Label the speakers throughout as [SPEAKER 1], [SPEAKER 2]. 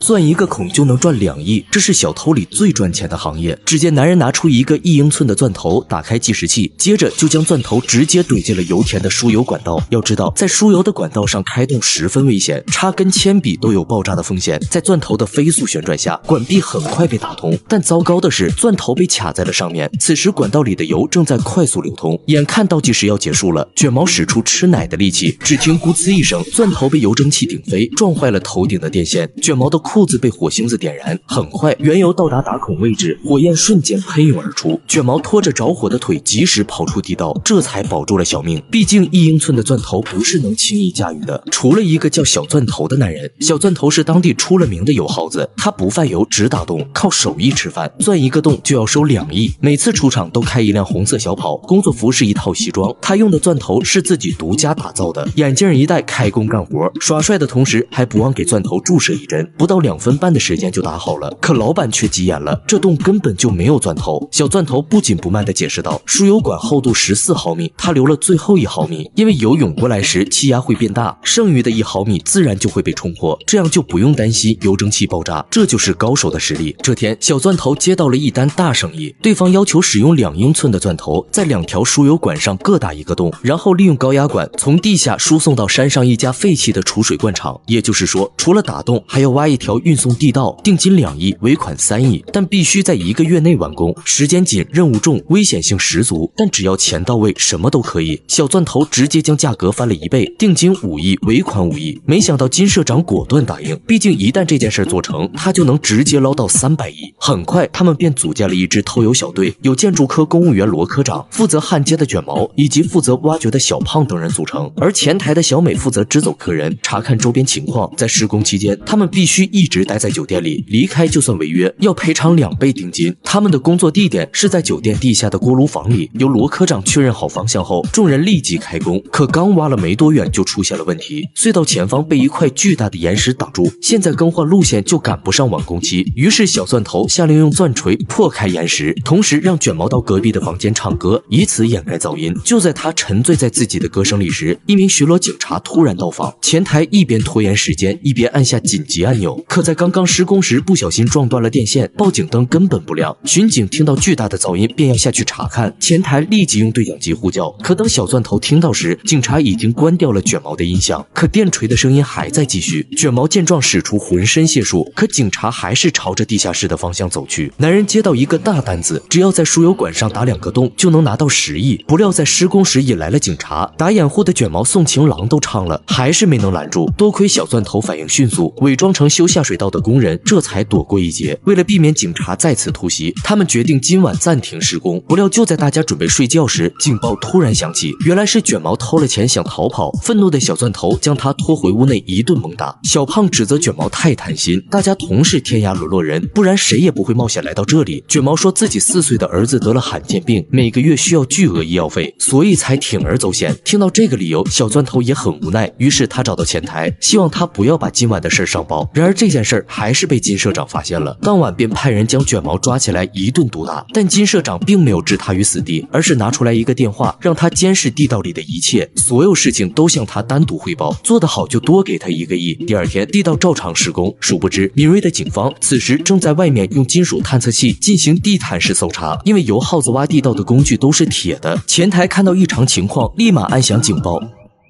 [SPEAKER 1] 钻一个孔就能赚2亿，这是小偷里最赚钱的行业。只见男人拿出一个1英寸的钻头，打开计时器，接着就将钻头直接怼进了油田的输油管道。要知道，在输油的管道上开动十分危险，插根铅笔都有爆炸的风险。在钻头的飞速旋转下，管壁很快被打通，但糟糕的是，钻头被卡在了上面。此时管道里的油正在快速流通，眼看倒计时要结束了，卷毛使出吃奶的力气，只听咕呲一声，钻头被油蒸气顶飞，撞坏了头顶的电线。卷毛的裤子被火星子点燃，很快原油到达打孔位置，火焰瞬间喷涌而出。卷毛拖着着火的腿及时跑出地道，这才保住了小命。毕竟1英寸的钻头不是能轻易驾驭的。除了一个叫小钻头的男人，小钻头是当地出了名的油耗子，他不贩油只打洞，靠手艺吃饭，钻一个洞就要收2亿。每次出场都开一辆红色小跑，工作服是一套西装，他用的钻头是自己独家打造的，眼镜一戴开工干活，耍帅的同时还不忘给钻头注射一针，不到2分半的时间就打好了。可老板却急眼了，这洞根本就没有钻头。小钻头不紧不慢地解释道，输油管厚度14毫米，他留了最后1毫米，因为油涌过来时气压会变大，剩余的1毫米自然就会被冲破，这样就不用担心油蒸气爆炸，这就是高手的实力。这天小钻头接到了一单大生意，对方要求使用2英寸的钻头，在2条输油管上各打一个洞，然后利用高压管从地下输送到山上一家废弃的储水罐厂。也就是说，除了打洞，还要挖一条运送地道，定金2亿，尾款3亿，但必须在1个月内完工，时间紧，任务重，危险性十足，但只要钱到位，什么都可以。小钻头直接将价格翻了1倍，定金5亿，尾款5亿。没想到金社长果断答应，毕竟一旦这件事做成，他就能直接捞到300亿。很快，他们便组建了一支偷油小队，有建筑科公务员罗科长、负责焊接的卷毛以及负责挖掘的小胖等人组成，而前台的小美负责支走客人，查看周边情况。在施工期间，他们必须一直待在酒店里，离开就算违约，要赔偿2倍定金。他们的工作地点是在酒店地下的锅炉房里。由罗科长确认好方向后，众人立即开工。可刚挖了没多远，就出现了问题，隧道前方被一块巨大的岩石挡住，现在更换路线就赶不上完工期。于是小钻头下令用钻锤破开岩石，同时让卷毛到隔壁的房间唱歌，以此掩盖噪音。就在他沉醉在自己的歌声里时，一名巡逻警察突然到访，前台一边拖延时间，一边按下紧急按钮。可在刚刚施工时不小心撞断了电线，报警灯根本不亮。巡警听到巨大的噪音，便要下去查看，前台立即用对讲机呼叫。可等小钻头听到时，警察已经关掉了卷毛的音响，可电锤的声音还在继续。卷毛见状使出浑身解数，可警察还是朝着地下室的方向走去。男人接到一个大单子，只要在输油管上打2个洞，就能拿到10亿。不料在施工时引来了警察，打掩护的卷毛送情郎都唱了，还是没能拦住。多亏小钻头反应迅速，伪装成修下水道的工人，这才躲过一劫。为了避免警察再次突袭，他们决定今晚暂停施工。不料就在大家准备睡觉时，警报突然响起，原来是卷毛偷了钱想逃跑，愤怒的小钻头将他拖回屋内一顿猛打。小胖指责卷毛太贪心，大家同是天涯沦落人，不然谁也不会冒险来到这里。卷毛说自己4岁的儿子得了罕见病，每个月需要巨额医药费，所以才铤而走险。听到这个理由，小钻头也很无奈，于是他找到前台，希望他不要把今晚的事上报。然而这件事还是被金社长发现了，当晚便派人将卷毛抓起来一顿毒打。但金社长并没有置他于死地，而是拿出来一个电话，让他监视地道里的一切，所有事情都向他单独汇报，做得好就多给他1个亿。第2天，地道照常施工，殊不知敏锐的警方此时正在外面用金属探测器进行地毯式搜查，因为油耗子挖地道的工具都是铁的。前台看到异常情况，立马按响警报。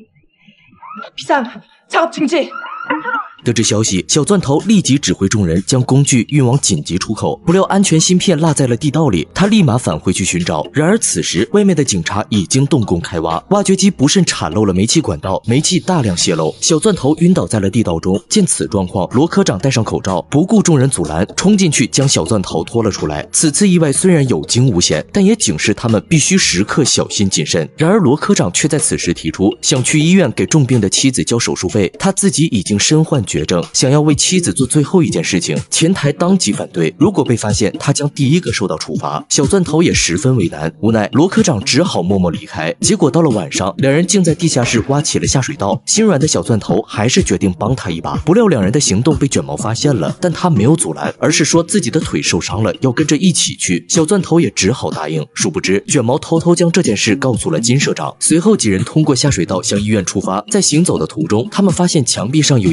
[SPEAKER 2] 비상 작업 중지。
[SPEAKER 1] 得知消息，小钻头立即指挥众人将工具运往紧急出口，不料安全芯片落在了地道里，他立马返回去寻找。然而此时外面的警察已经动工开挖，挖掘机不慎铲漏了煤气管道，煤气大量泄漏，小钻头晕倒在了地道中。见此状况，罗科长戴上口罩，不顾众人阻拦，冲进去将小钻头拖了出来。此次意外虽然有惊无险，但也警示他们必须时刻小心谨慎。然而罗科长却在此时提出想去医院给重病的妻子交手术费，他自己已经身患绝症，想要为妻子做最后一件事情。前台当即反对，如果被发现，他将第一个受到处罚。小钻头也十分为难，无奈罗科长只好默默离开。结果到了晚上，两人竟在地下室挖起了下水道。心软的小钻头还是决定帮他一把。不料两人的行动被卷毛发现了，但他没有阻拦，而是说自己的腿受伤了，要跟着一起去。小钻头也只好答应。殊不知卷毛偷偷将这件事告诉了金社长。随后几人通过下水道向医院出发。在行走的途中，他们发现墙壁上有一块岩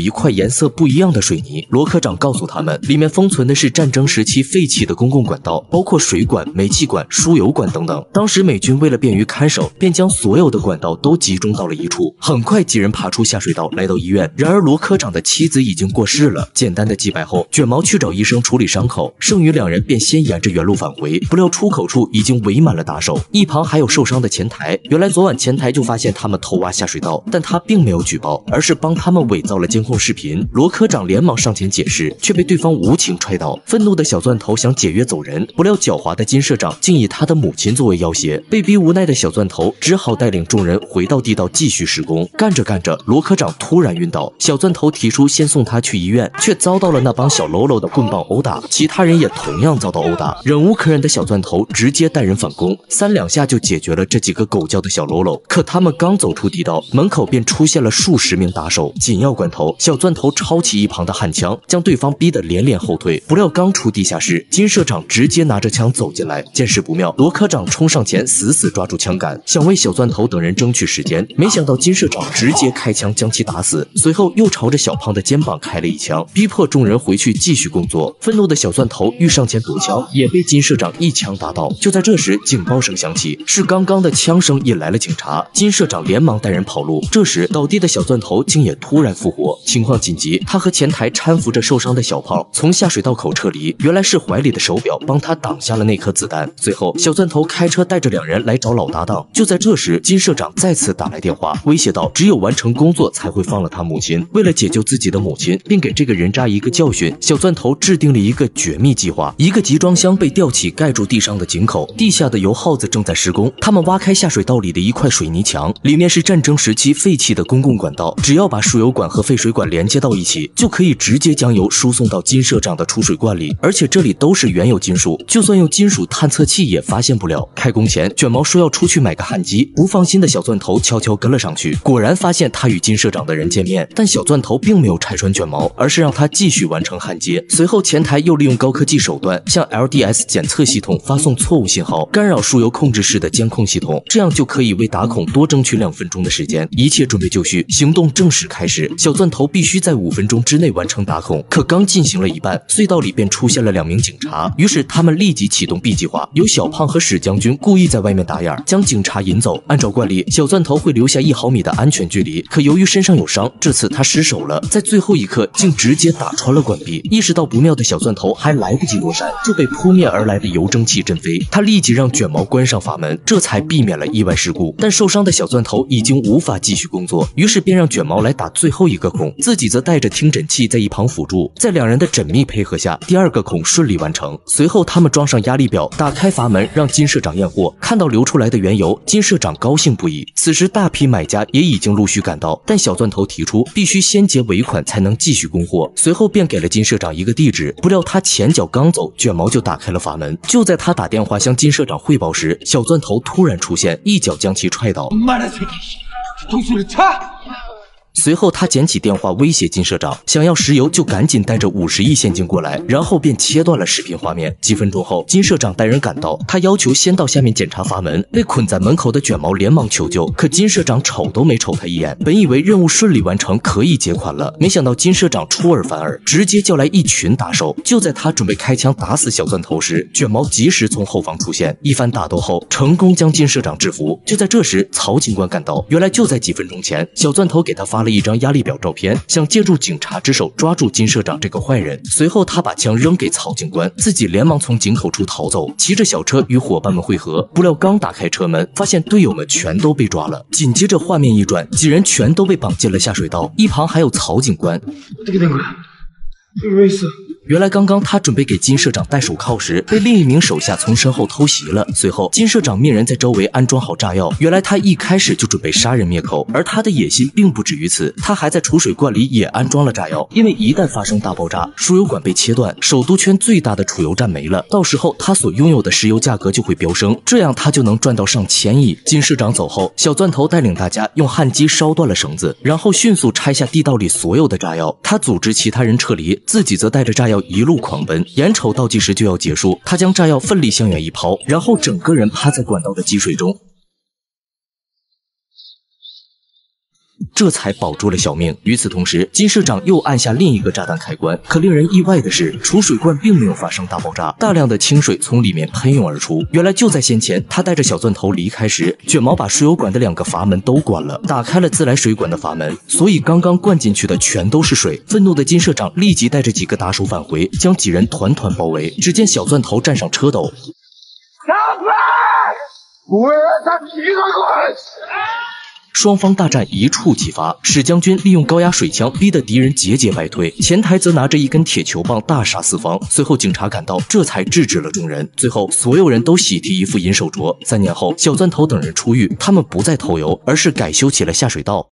[SPEAKER 1] 颜色不一样的水泥。罗科长告诉他们，里面封存的是战争时期废弃的公共管道，包括水管、煤气管、输油管等等。当时美军为了便于看守，便将所有的管道都集中到了一处。很快，几人爬出下水道，来到医院。然而罗科长的妻子已经过世了。简单的祭拜后，卷毛去找医生处理伤口，剩余2人便先沿着原路返回。不料出口处已经围满了打手，一旁还有受伤的前台。原来昨晚前台就发现他们偷挖下水道，但他并没有举报，而是帮他们伪造了监控视频。罗科长连忙上前解释，却被对方无情踹倒。愤怒的小钻头想解约走人，不料狡猾的金社长竟以他的母亲作为要挟。被逼无奈的小钻头只好带领众人回到地道继续施工。干着干着，罗科长突然晕倒，小钻头提出先送他去医院，却遭到了那帮小喽啰的棍棒殴打，其他人也同样遭到殴打。忍无可忍的小钻头直接带人反攻，3两下就解决了这几个狗叫的小喽啰。可他们刚走出地道，门口便出现了数十名打手。紧要关头，小钻头抄起一旁的焊枪，将对方逼得连连后退。不料刚出地下室，金社长直接拿着枪走进来。见势不妙，罗科长冲上前死死抓住枪杆，想为小钻头等人争取时间。没想到金社长直接开枪将其打死，随后又朝着小胖的肩膀开了一枪，逼迫众人回去继续工作。愤怒的小钻头欲上前夺枪，也被金社长一枪打倒。就在这时，警报声响起，是刚刚的枪声引来了警察。金社长连忙带人跑路。这时倒地的小钻头竟也突然复活，情况紧急，他和前台搀扶着受伤的小胖从下水道口撤离。原来是怀里的手表帮他挡下了那颗子弹。随后小钻头开车带着2人来找老搭档。就在这时，金社长再次打来电话，威胁到只有完成工作才会放了他母亲。为了解救自己的母亲，并给这个人渣一个教训，小钻头制定了一个绝密计划。一个集装箱被吊起盖住地上的井口，地下的油耗子正在施工。他们挖开下水道里的一块水泥墙，里面是战争时期废弃的公共管道，只要把输油管和废水管连接到一起，就可以直接将油输送到金社长的出水罐里。而且这里都是原有金属，就算用金属探测器也发现不了。开工前，卷毛说要出去买个焊机，不放心的小钻头悄悄跟了上去，果然发现他与金社长的人见面。但小钻头并没有拆穿卷毛，而是让他继续完成焊接。随后前台又利用高科技手段向 LDS 检测系统发送错误信号，干扰输油控制室的监控系统，这样就可以为打孔多争取2分钟的时间。一切准备就绪，行动正式开始。小钻头必须在5分钟之内完成打孔，可刚进行了一半，隧道里便出现了2名警察。于是他们立即启动 B 计划，由小胖和史将军故意在外面打眼，将警察引走。按照惯例，小钻头会留下1毫米的安全距离，可由于身上有伤，这次他失手了，在最后一刻竟直接打穿了管壁。意识到不妙的小钻头还来不及躲闪，就被扑面而来的油蒸气震飞。他立即让卷毛关上阀门，这才避免了意外事故。但受伤的小钻头已经无法继续工作，于是便让卷毛来打最后一个孔，自己则带着听诊器在一旁辅助。在2人的缜密配合下，第2个孔顺利完成。随后他们装上压力表，打开阀门让金社长验货。看到流出来的原油，金社长高兴不已。此时大批买家也已经陆续赶到，但小钻头提出必须先结尾款才能继续供货，随后便给了金社长一个地址。不料他前脚刚走，卷毛就打开了阀门。就在他打电话向金社长汇报时，小钻头突然出现，一脚将其踹倒。随后他捡起电话威胁金社长，想要石油就赶紧带着50亿现金过来，然后便切断了视频画面。几分钟后，金社长带人赶到，他要求先到下面检查阀门。被捆在门口的卷毛连忙求救，可金社长瞅都没瞅他一眼。本以为任务顺利完成，可以结款了，没想到金社长出尔反尔，直接叫来一群打手。就在他准备开枪打死小钻头时，卷毛及时从后方出现，一番打斗后成功将金社长制服。就在这时，曹警官赶到，原来就在几分钟前，小钻头给他发了一张压力表照片，想借助警察之手抓住金社长这个坏人。随后他把枪扔给曹警官，自己连忙从井口处逃走，骑着小车与伙伴们会合。不料刚打开车门，发现队友们全都被抓了。紧接着画面一转，几人全都被绑进了下水道，一旁还有曹警官。原来刚刚他准备给金社长戴手铐时，被另一名手下从身后偷袭了。随后金社长命人在周围安装好炸药。原来他一开始就准备杀人灭口，而他的野心并不止于此，他还在储水罐里也安装了炸药。因为一旦发生大爆炸，输油管被切断，首都圈最大的储油站没了，到时候他所拥有的石油价格就会飙升，这样他就能赚到上千亿。金社长走后，小钻头带领大家用焊机烧断了绳子，然后迅速拆下地道里所有的炸药。他组织其他人撤离，自己则带着炸药一路狂奔。眼瞅倒计时就要结束，他将炸药奋力向远一抛，然后整个人趴在管道的积水中。 这才保住了小命。与此同时，金社长又按下另一个炸弹开关，可令人意外的是，储水罐并没有发生大爆炸，大量的清水从里面喷涌而出。原来就在先前，他带着小钻头离开时，卷毛把输油管的2个阀门都关了，打开了自来水管的阀门，所以刚刚灌进去的全都是水。愤怒的金社长立即带着几个打手返回，将几人团团包围。只见小钻头站上车斗。双方大战一触即发，史将军利用高压水枪逼得敌人节节败退，前台则拿着一根铁球棒大杀四方。随后警察赶到，这才制止了众人。最后所有人都喜提一副银手镯。3年后，小钻头等人出狱，他们不再偷油，而是改修起了下水道。